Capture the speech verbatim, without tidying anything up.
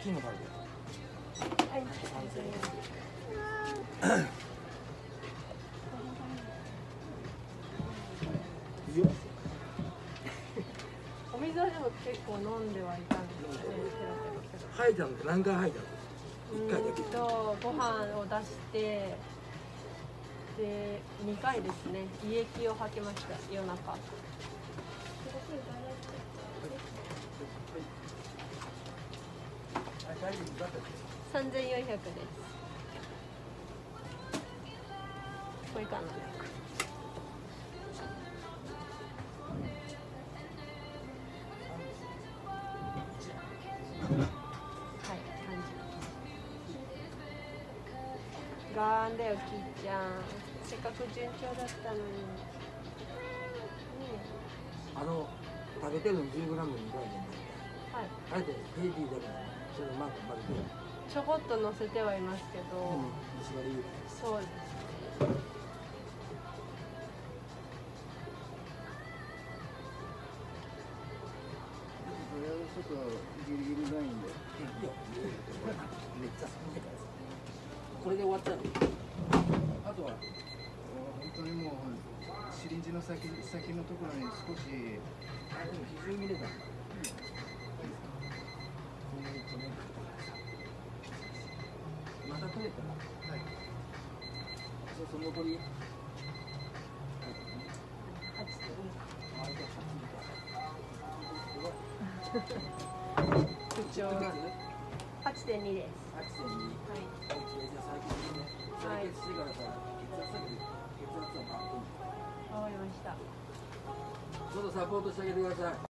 きいの食べて。 はい。 いいよ。 お水はでも結構飲んではいたんですよね。 吐いたのって何回吐いたの？一回だけ。 とご飯を出してでにかいですね。胃液を吐きました夜中。さんぜんよんひゃくです。これかな。ガーンだよ、きっちゃん。せっかく順調だったのに。ね、 あの食べてるのじゅうグラムにかいで。はい。あえてヘイティーだからそれうまく混ぜて。 ちょこっと乗せてはいますけど。うん、そうです。 とりあえずちょっとギリギリラインで。 いいよ。めっちゃ寒いからさ。これで終わっちゃう。あとは本当にもうシリンジの先先のところに少し。 あでも比重見れば。こんなに止めるからさ。また取れたら。はい。そうその残り。 はちてんに。 あれがはち口調がはちてんにです。 はちてんに。はい。じゃあ最近ね、採血してからさ、血圧下げて血圧を上がっていい。 わかりました。 ちょっとサポートしてあげてください。